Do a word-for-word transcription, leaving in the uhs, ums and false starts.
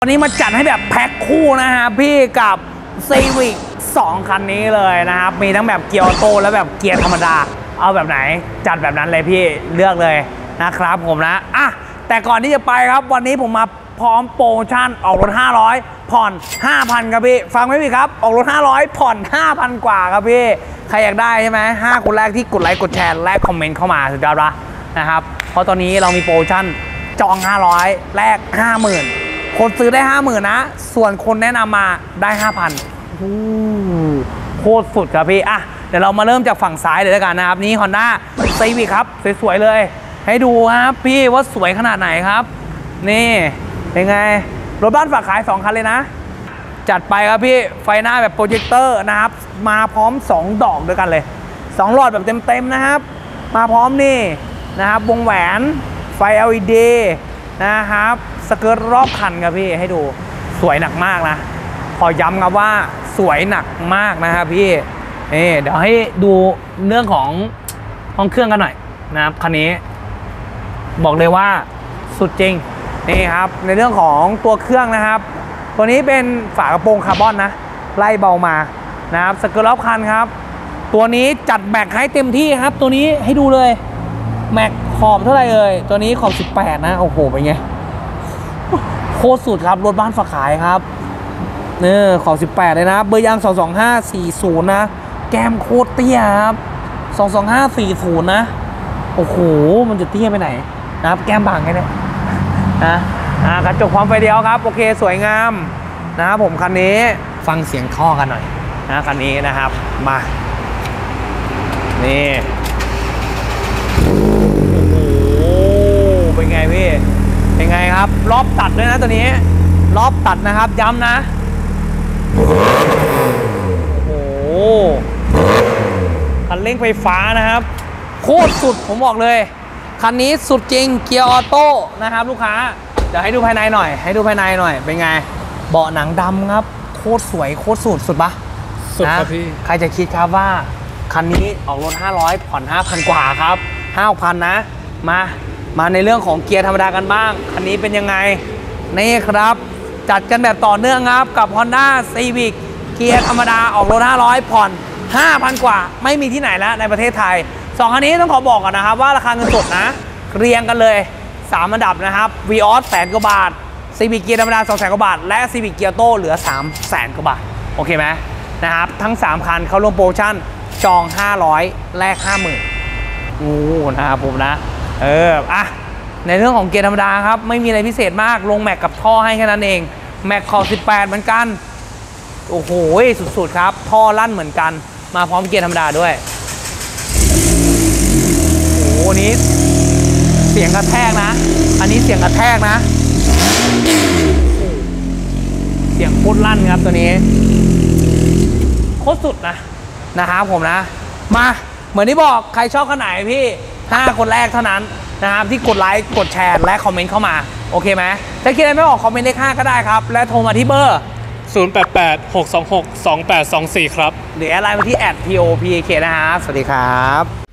วันนี้มาจัดให้แบบแพ็คคู่นะฮะพี่กับ Civic สองคันนี้เลยนะครับมีทั้งแบบเกียร์ออโต้และแบบเกียร์ธรรมดาเอาแบบไหนจัดแบบนั้นเลยพี่เลือกเลยนะครับผมนะอ่ะแต่ก่อนที่จะไปครับวันนี้ผมมาพร้อมโปรโมชั่นออกรถห้าร้อยผ่อน ห้าพัน ครับพี่ฟังไม่ผิดครับออกรถห้าร้อยผ่อน ห้าพัน กว่าครับพี่ใครอยากได้ใช่ไหมห้าคนแรกที่กดไลค์กดแชร์และคอมเมนต์เข้ามาสุดยอดปะนะครับเพราะตอนนี้เรามีโปรโมชั่นจองห้าร้อยแลก ห้าหมื่น คนซื้อได้ ห้าหมื่น นะส่วนคนแนะนำมาได้ ห้าพัน โคตรสุดครับพี่อ่ะเดี๋ยวเรามาเริ่มจากฝั่งซ้ายเลยแล้วกันนะครับนี้ Honda Civic ครับสวยๆเลยให้ดูครับพี่ว่าสวยขนาดไหนครับนี่เป็นไงรถบ้านฝากขายสองคันเลยนะจัดไปครับพี่ไฟหน้าแบบโปรเจคเตอร์นะครับมาพร้อมสองดอกด้วยกันเลยสองหลอดแบบเต็มๆนะครับมาพร้อมนี่นะครับวงแหวนไฟ แอล อี ดี นะครับสเกิร์ตรอบคันครับพี่ให้ดูสวยหนักมากนะขอย้ำครับว่าสวยหนักมากนะครับพี่นี่เดี๋ยวให้ดูเรื่องของห้องเครื่องกันหน่อยนะครับคันนี้บอกเลยว่าสุดจริงนี่ครับในเรื่องของตัวเครื่องนะครับตัวนี้เป็นฝากระโปรงคาร์บอนนะไล่เบามานะครับสเกิร์ตรอบคันครับตัวนี้จัดแม็กให้เต็มที่ครับตัวนี้ให้ดูเลยแม็กขอบเท่าไหร่เอ่ยตัวนี้ขอบสิบแปดนะโอ้โหเป็นไงโคตรสุดครับรถบ้านฝากขายครับเนี่ยขอบสิบแปดเลยนะเบอร์ยางสองสองห้าสี่ศูนย์นะแก้มโคตรเตี้ยครับสองสองห้าสี่ศูนย์นะโอ้โหมันจะเตี้ยไปไหนนะครับแก้มบางแค่นี้นะอ่ากระจกความไฟเดียวครับโอเคสวยงามนะครับผมคันนี้ฟังเสียงท่อกันหน่อยนะคันนี้นะครับมานี่โอ้โหเป็นไงพี่เป็นไงครับรอบตัดด้วยนะตัวนี้รอบตัดนะครับย้ำนะโอ้โหคันเร่งไฟฟ้านะครับโคตรสุดผมบอกเลยคันนี้สุดจริงเกียร์ออโต้นะครับลูกค้าเดี๋ยวให้ดูภายในหน่อยให้ดูภายในหน่อยเป็นไงเบาะหนังดำครับโคตรสวยโคตรสุดสุดปะสุดครับพี่ใครจะคิดครับว่าคันนี้ออกรถห้าร้อยผ่อน ห้าพัน กว่าครับ ห้าพัน นะมามาในเรื่องของเกียร์ธรรมดากันบ้างคันนี้เป็นยังไงนี่ครับจัดกันแบบต่อเนื่องครับกับ Honda Civic เกียร์ธรรมดาออกรถห้าร้อยผ่อน ห้าพัน กว่าไม่มีที่ไหนแล้วในประเทศไทยสองคันนี้ต้องขอบอกก่อนนะครับว่าราคาเงินสดนะเรียงกันเลยสามอันดับนะครับ Vios แสนกว่าบาท Civic เกียร์ธรรมดา สองแสน กว่าบาทและ Civic เกียร์โต้เหลือ สามแสน กว่าบาทโอเคไหมนะครับทั้งสามคันเขาลงโปรโมชั่นจองห้าร้อยแลก ห้าหมื่น โอ้นะครับผมนะเอออ่ะในเรื่องของเกียร์ธรรมดาครับไม่มีอะไรพิเศษมากลงแม็กกับท่อให้แค่นั้นเองแม็กขอบสิบแปดเหมือนกันโอ้โหสุดๆครับท่อลั่นเหมือนกันมาพร้อมเกียร์ธรรมดาด้วยโอ้โหนี้เสียงกระแทกนะอันนี้เสียงกระแทกนะเสียงโคตรลั่นครับตัวนี้โคตรสุดนะนะครับผมนะมาเหมือนที่บอกใครชอบขนาดไหนพี่ห้าคนแรกเท่านั้นนะครับที่กดไลค์กดแชร์และคอมเมนต์เข้ามาโอเคไหมถ้าคิดอะไรไม่ออกคอมเมนต์เลขห้าก็ได้ครับและโทรมาที่เบอร์ศูนย์ แปด แปด หก สอง หก สอง แปด สอง สี่ครับหรืออะไรมาที่แอด พี โอ พี เค นะครับสวัสดีครับ